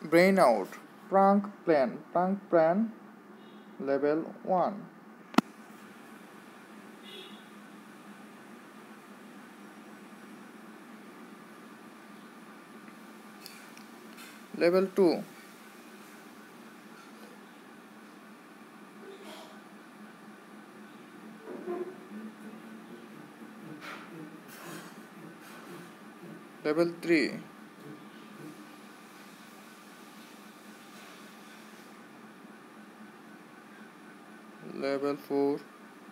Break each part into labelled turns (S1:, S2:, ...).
S1: Brain out. Prank plan level 1. Level 2. Level 3. Level 4.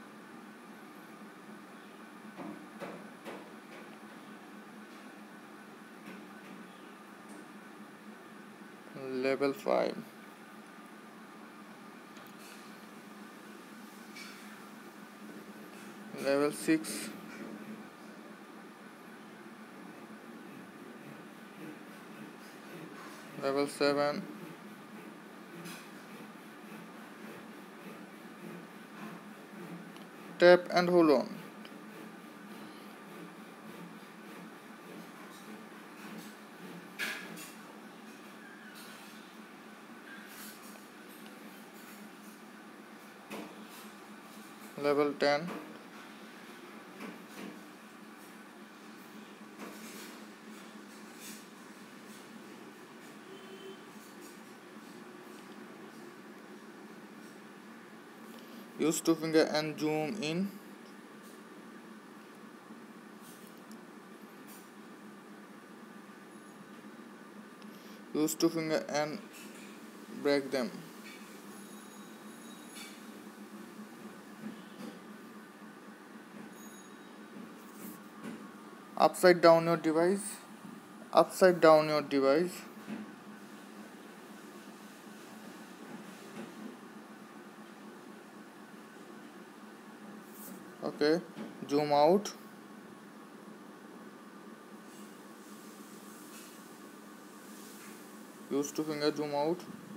S1: Level 5. Level 6. Level 7. Tap and hold on. Level 10. Use two finger and zoom in. Use two finger and break them. Upside down your device. Upside down your device. Okay, zoom out. Use two finger zoom out.